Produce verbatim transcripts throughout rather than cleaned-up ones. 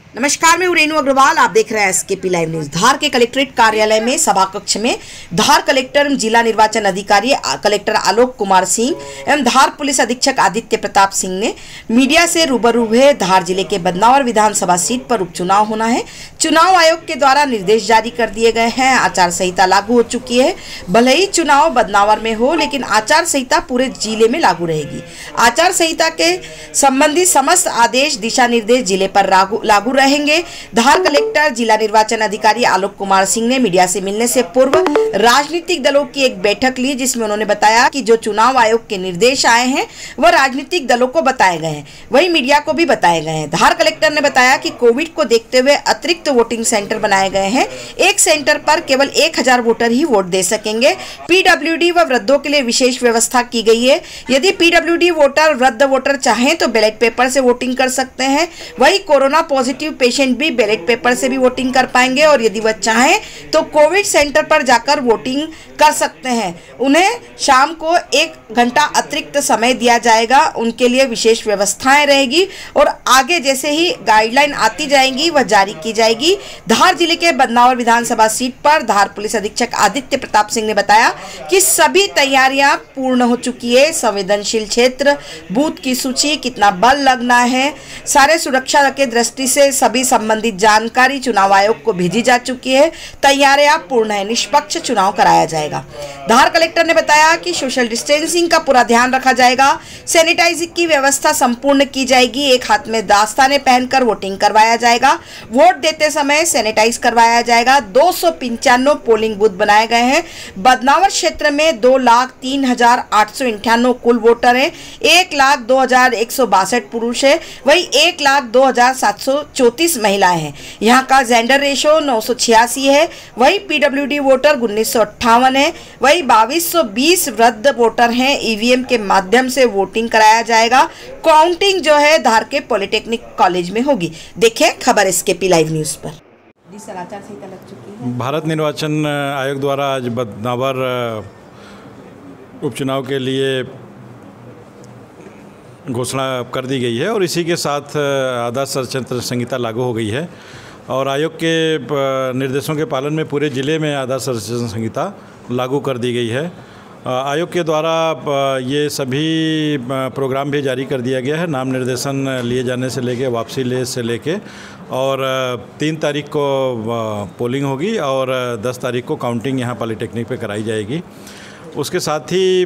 नमस्कार, मैं रेणु अग्रवाल। आप देख रहे हैं एसकेपी लाइव न्यूज। धार के कलेक्ट्रेट कार्यालय में सभा कक्ष में धार कलेक्टर एवं जिला निर्वाचन अधिकारी कलेक्टर आलोक कुमार सिंह एवं धार पुलिस अधीक्षक आदित्य प्रताप सिंह ने मीडिया से रूबरू हुए। धार जिले के बदनावर विधानसभा सीट पर उपचुनाव होना है। चुनाव आयोग के द्वारा निर्देश जारी कर दिए गए हैं। आचार संहिता लागू हो चुकी है। भले ही चुनाव बदनावर में हो, लेकिन आचार संहिता पूरे जिले में लागू रहेगी। आचार संहिता के संबंधी समस्त आदेश दिशा निर्देश जिले पर लागू रहेंगे। धार कलेक्टर जिला निर्वाचन अधिकारी आलोक कुमार सिंह ने मीडिया से मिलने से पूर्व राजनीतिक दलों की एक बैठक ली, जिसमें उन्होंने बताया कि जो चुनाव आयोग के निर्देश आए हैं वह राजनीतिक दलों को बताए गए हैं, वही मीडिया को भी बताए गए हैं। धार कलेक्टर ने बताया कि कोविड को देखते हुए अतिरिक्त वोटिंग सेंटर बनाए गए हैं। एक सेंटर पर केवल एक हजार वोटर ही वोट दे सकेंगे। पीडब्ल्यूडी व वृद्धों के लिए विशेष व्यवस्था की गई है। यदि पीडब्ल्यूडी वोटर वृद्ध वोटर चाहें तो बैलेट पेपर से वोटिंग कर सकते हैं। वही कोरोना पॉजिटिव पेशेंट भी बैलेट पेपर से भी वोटिंग कर पाएंगे, और यदि वह चाहें तो कोविड सेंटर पर जाकर वोटिंग कर सकते हैं। उन्हें शाम को एक घंटा अतिरिक्त समय दिया जाएगा। उनके लिए विशेष व्यवस्थाएं रहेगी और आगे जैसे ही गाइडलाइन आती जाएंगी वह जारी की जाएगी। धार जिले के बदनावर विधानसभा सीट पर धार पुलिस अधीक्षक आदित्य प्रताप सिंह ने बताया कि सभी तैयारियां पूर्ण हो चुकी है। संवेदनशील क्षेत्र, बूथ की सूची, कितना बल लगना है, सारे सुरक्षा के दृष्टि से सभी संबंधित जानकारी चुनाव आयोग को भेजी जा चुकी है। तैयारियां पूर्ण है। निष्पक्ष चुनाव कराया जाएगा। धार कलेक्टर ने बताया कि सोशल डिस्टेंसिंग का पूरा ध्यान रखा जाएगा। सैनिटाइजिंग की व्यवस्था संपूर्ण की जाएगी। एक हाथ में दास्ताने पहनकर वोटिंग करवाया जाएगा। वोट देते समय सैनिटाइज करवाया जाएगा। दो सौ पंचानवे पोलिंग बूथ बनाए गए हैं। बदनावर क्षेत्र में दो लाख तीन हजार आठ सौ अंठानवे कुल वोटर हैं। एक लाख दो हजार एक सौ बासठ पुरुष है, वही एक लाख दो हजार सात सौ चौतीस महिलाएं हैं। यहाँ का जेंडर रेशो नौ सौ छियासी है। वही पीडब्ल्यूडी वोटर उन्नीस सौ अट्ठावन है। वही बाईस सौ बीस वृद्ध वोटर हैं। ईवीएम के माध्यम से वोटिंग कराया जाएगा। काउंटिंग जो है धार के पॉलिटेक्निक कॉलेज में होगी। देखें खबर एसकेपी लाइव न्यूज पर। आचार संहिता लग चुकी है। भारत निर्वाचन आयोग द्वारा आज बदनावर उपचुनाव के लिए घोषणा कर दी गई है और इसी के साथ आदर्श आचार संहिता लागू हो गई है और आयोग के निर्देशों के पालन में पूरे ज़िले में आदर्श आचार संहिता लागू कर दी गई है। आयोग के द्वारा ये सभी प्रोग्राम भी जारी कर दिया गया है। नाम निर्देशन लिए जाने से लेके वापसी ले से लेके और तीन तारीख को पोलिंग होगी और दस तारीख को काउंटिंग यहाँ पॉलिटेक्निक पे कराई जाएगी। उसके साथ ही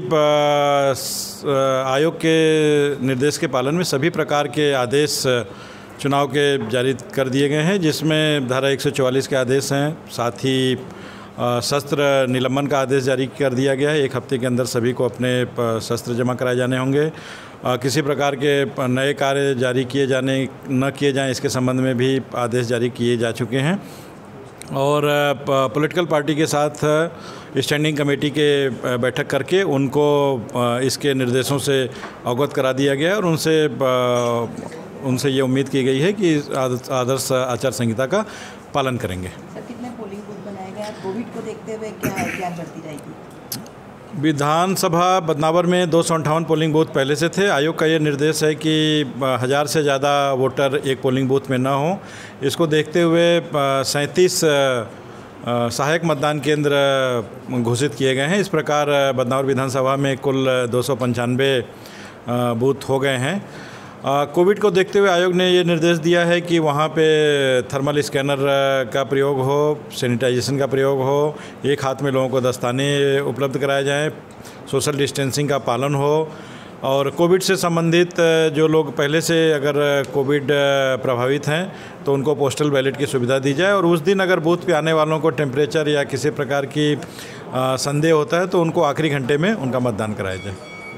आयोग के निर्देश के पालन में सभी प्रकार के आदेश चुनाव के जारी कर दिए गए हैं, जिसमें धारा एक सौ चौवालीस के आदेश हैं। साथ ही शस्त्र निलंबन का आदेश जारी कर दिया गया है। एक हफ्ते के अंदर सभी को अपने शस्त्र जमा कराए जाने होंगे। किसी प्रकार के नए कार्य जारी किए जाने न किए जाएं, इसके संबंध में भी आदेश जारी किए जा चुके हैं। और पॉलिटिकल पार्टी के साथ स्टैंडिंग कमेटी के बैठक करके उनको इसके निर्देशों से अवगत करा दिया गया है और उनसे उनसे ये उम्मीद की गई है कि आदर्श आचार संहिता का पालन करेंगे। सर, कितने पोलिंग बूथ बनाए गए? कोविड को देखते हुए क्या क्या बढ़ती जाएगी? विधानसभा बदनावर में दो सौ अंठावन पोलिंग बूथ पहले से थे। आयोग का ये निर्देश है कि हज़ार से ज़्यादा वोटर एक पोलिंग बूथ में ना हो। इसको देखते हुए सैंतीस सहायक मतदान केंद्र घोषित किए गए हैं। इस प्रकार बदनावर विधानसभा में कुल दो सौ पंचानवे बूथ हो गए हैं। कोविड को देखते हुए आयोग ने ये निर्देश दिया है कि वहाँ पे थर्मल स्कैनर का प्रयोग हो, सैनिटाइजेशन का प्रयोग हो, एक हाथ में लोगों को दस्ताने उपलब्ध कराए जाएं, सोशल डिस्टेंसिंग का पालन हो और कोविड से संबंधित जो लोग पहले से अगर कोविड प्रभावित हैं तो उनको पोस्टल बैलेट की सुविधा दी जाए और उस दिन अगर बूथ पे आने वालों को टेम्परेचर या किसी प्रकार की संदेह होता है तो उनको आखिरी घंटे में उनका मतदान कराया जाए।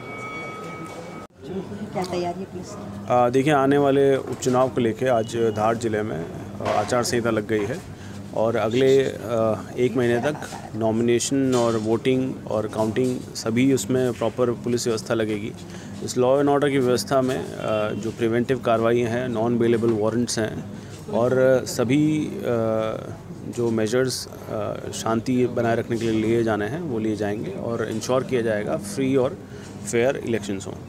क्या तैयारी है पुलिस? देखिए, आने वाले उपचुनाव को लेकर आज धार जिले में आचार संहिता लग गई है और अगले एक महीने तक नॉमिनेशन और वोटिंग और काउंटिंग सभी उसमें प्रॉपर पुलिस व्यवस्था लगेगी। इस लॉ एंड ऑर्डर की व्यवस्था में जो प्रिवेंटिव कार्रवाई हैं, नॉन बेलेबल वारंट्स हैं और सभी जो मेजर्स शांति बनाए रखने के लिए लिए जाने हैं वो लिए जाएंगे और इंश्योर किया जाएगा फ्री और फेयर इलेक्शंस हों।